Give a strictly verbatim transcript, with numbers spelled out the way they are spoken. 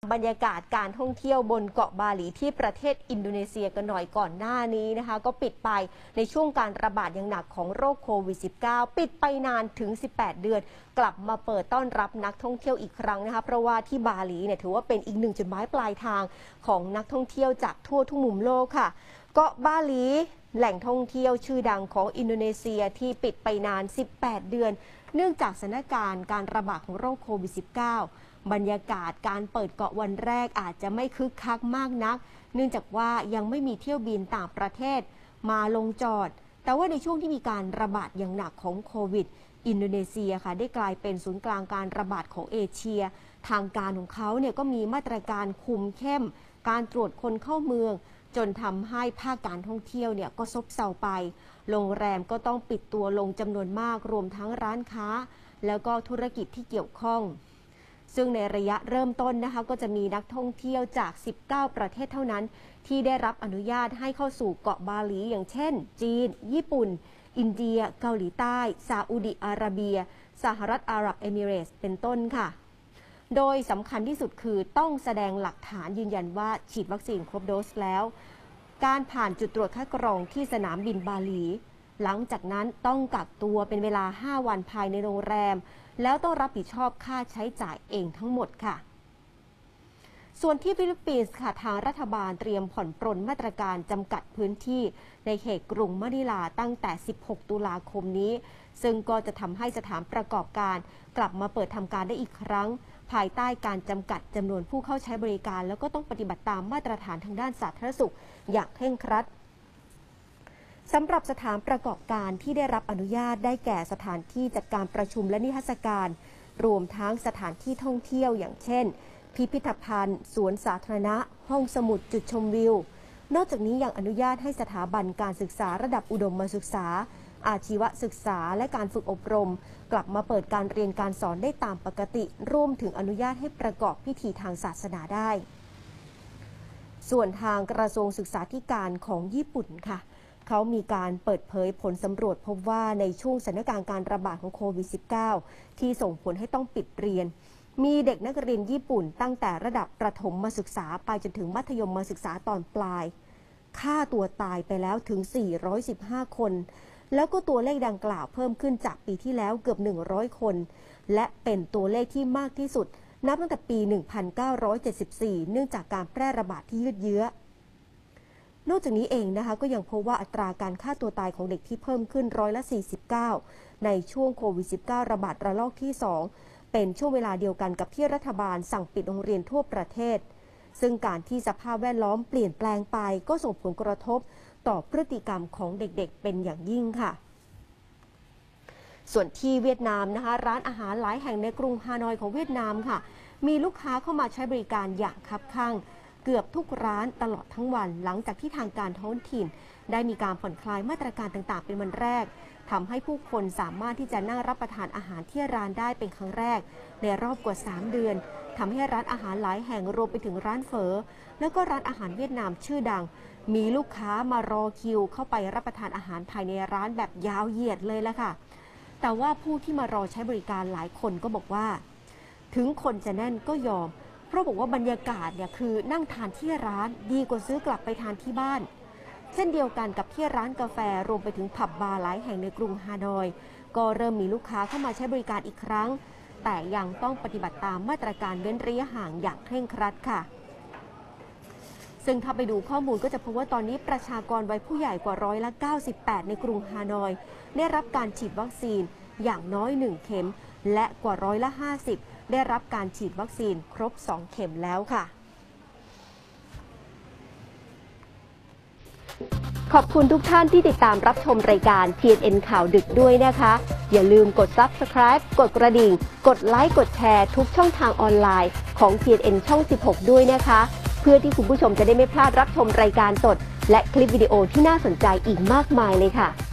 บรรยากาศการท่องเที่ยวบนเกาะบาหลีที่ประเทศอินโดนีเซียกันหน่อยก่อนหน้านี้นะคะก็ปิดไปในช่วงการระบาดอย่างหนักของโรคโควิด สิบเก้า ปิดไปนานถึงสิบแปดเดือนกลับมาเปิดต้อนรับนักท่องเที่ยวอีกครั้งนะคะเพราะว่าที่บาหลีเนี่ยถือว่าเป็นอีกหนึ่งจุดหมายปลายทางของนักท่องเที่ยวจากทั่วทุกมุมโลกค่ะเกาะบาหลีแหล่งท่องเที่ยวชื่อดังของอินโดนีเซียที่ปิดไปนานสิบแปดเดือนเนื่องจากสถานการณ์การระบาดของโรคโควิด สิบเก้าบรรยากาศการเปิดเกาะวันแรกอาจจะไม่คึกคักมากนักเนื่องจากว่ายังไม่มีเที่ยวบินต่างประเทศมาลงจอดแต่ว่าในช่วงที่มีการระบาดอย่างหนักของโควิดอินโดนีเซียค่ะได้กลายเป็นศูนย์กลางการระบาดของเอเชียทางการของเขาเนี่ยก็มีมาตรการคุมเข้มการตรวจคนเข้าเมืองจนทำให้ภาคการท่องเที่ยวเนี่ยก็ซบเซาไปโรงแรมก็ต้องปิดตัวลงจำนวนมากรวมทั้งร้านค้าแล้วก็ธุรกิจที่เกี่ยวข้องซึ่งในระยะเริ่มต้นนะคะก็จะมีนักท่องเที่ยวจากสิบเก้าประเทศเท่านั้นที่ได้รับอนุญาตให้เข้าสู่เกาะบาหลีอย่างเช่นจีนญี่ปุ่นอินเดียเกาหลีใต้ซาอุดิอาระเบียสหรัฐอาหรับเอมิเรตส์เป็นต้นค่ะโดยสำคัญที่สุดคือต้องแสดงหลักฐานยืนยันว่าฉีดวัคซีนครบโดสแล้วการผ่านจุดตรวจคัดกรองที่สนามบินบาหลีหลังจากนั้นต้องกักตัวเป็นเวลาห้าวันภายในโรงแรมแล้วต้องรับผิดชอบค่าใช้จ่ายเองทั้งหมดค่ะส่วนที่ฟิลิปปินส์ค่ะทางรัฐบาลเตรียมผ่อนปรนมาตรการจำกัดพื้นที่ในเขตกรุงมะนิลาตั้งแต่สิบหกตุลาคมนี้ซึ่งก็จะทำให้สถานประกอบการกลับมาเปิดทำการได้อีกครั้งภายใต้การจำกัดจำนวนผู้เข้าใช้บริการแล้วก็ต้องปฏิบัติตามมาตรฐานทางด้านสาธารณสุขอย่างเคร่งครัดสำหรับสถานประกอบการที่ได้รับอนุญาตได้แก่สถานที่จัดการประชุมและนิทรรศการรวมทั้งสถานที่ท่องเที่ยวอย่างเช่นพิพิธภัณฑ์สวนสาธารณะห้องสมุดจุดชมวิวนอกจากนี้ยังอนุญาตให้สถาบันการศึกษาระดับอุดมศึกษาอาชีวศึกษาและการฝึกอบรมกลับมาเปิดการเรียนการสอนได้ตามปกติรวมถึงอนุญาตให้ประกอบพิธีทางศาสนาได้ส่วนทางกระทรวงศึกษาธิการของญี่ปุ่นค่ะเขามีการเปิดเผยผลสำรวจพบว่าในช่วงสถานการณ์การระบาดของโควิด สิบเก้า ที่ส่งผลให้ต้องปิดเรียนมีเด็กนักเรียนญี่ปุ่นตั้งแต่ระดับประถมศึกษาไปจนถึงมัธยมศึกษาตอนปลายฆ่าตัวตายไปแล้วถึงสี่ร้อยสิบห้าคนแล้วก็ตัวเลขดังกล่าวเพิ่มขึ้นจากปีที่แล้วเกือบหนึ่งร้อยคนและเป็นตัวเลขที่มากที่สุดนับตั้งแต่ปี หนึ่งพันเก้าร้อยเจ็ดสิบสี่ เนื่องจากการแพร่ระบาดที่ยืดเยื้อนอกจากนี้เองนะคะก็ยังพบว่าอัตราการฆ่าตัวตายของเด็กที่เพิ่มขึ้นร้อยละสี่สิบเก้าในช่วงโควิด สิบเก้า ระบาดระลอกที่สองเป็นช่วงเวลาเดียวกันกับที่รัฐบาลสั่งปิดโรงเรียนทั่วประเทศซึ่งการที่สภาพแวดล้อมเปลี่ยนแปลงไปก็ส่งผลกระทบต่อพฤติกรรมของเด็กๆเป็นอย่างยิ่งค่ะส่วนที่เวียดนามนะคะร้านอาหารหลายแห่งในกรุงฮานอยของเวียดนามค่ะมีลูกค้าเข้ามาใช้บริการอย่างคับคั่งเกือบทุกร้านตลอดทั้งวันหลังจากที่ทางการท้องถิ่นได้มีการผ่อนคลายมาตรการต่างๆเป็นวันแรกทำให้ผู้คนสามารถที่จะนั่งรับประทานอาหารที่ร้านได้เป็นครั้งแรกในรอบกว่าสามเดือนทำให้ร้านอาหารหลายแห่งรวมไปถึงร้านเฝอแล้วก็ร้านอาหารเวียดนามชื่อดังมีลูกค้ามารอคิวเข้าไปรับประทานอาหารภายในร้านแบบยาวเหยียดเลยละค่ะแต่ว่าผู้ที่มารอใช้บริการหลายคนก็บอกว่าถึงคนจะแน่นก็ยอมเพราะบอกว่าบรรยากาศเนี่ยคือนั่งทานที่ร้านดีกว่าซื้อกลับไปทานที่บ้านเช่นเดียวกันกับที่ร้านกาแฟรวมไปถึงผับบาร์หลายแห่งในกรุงฮานอยก็เริ่มมีลูกค้าเข้ามาใช้บริการอีกครั้งแต่ยังต้องปฏิบัติตามมาตรการเว้นระยะห่างอย่างเคร่งครัดค่ะซึ่งถ้าไปดูข้อมูลก็จะพบว่าตอนนี้ประชากรวัยผู้ใหญ่กว่าร้อยละเก้าสิบแปดในกรุงฮานอยได้รับการฉีดวัคซีนอย่างน้อยหนึ่งเข็มและกว่าร้อยละห้าสิบได้รับการฉีดวัคซีนครบสองเข็มแล้วค่ะขอบคุณทุกท่านที่ติดตามรับชมรายการ ที เอ็น เอ็น ข่าวดึกด้วยนะคะอย่าลืมกด ซับสไครบ์ กดกระดิ่งกดไลค์กดแชร์ทุกช่องทางออนไลน์ของ ที เอ็น เอ็น ช่องสิบหกด้วยนะคะเพื่อที่คุณผู้ชมจะได้ไม่พลาดรับชมรายการสดและคลิปวิดีโอที่น่าสนใจอีกมากมายเลยค่ะ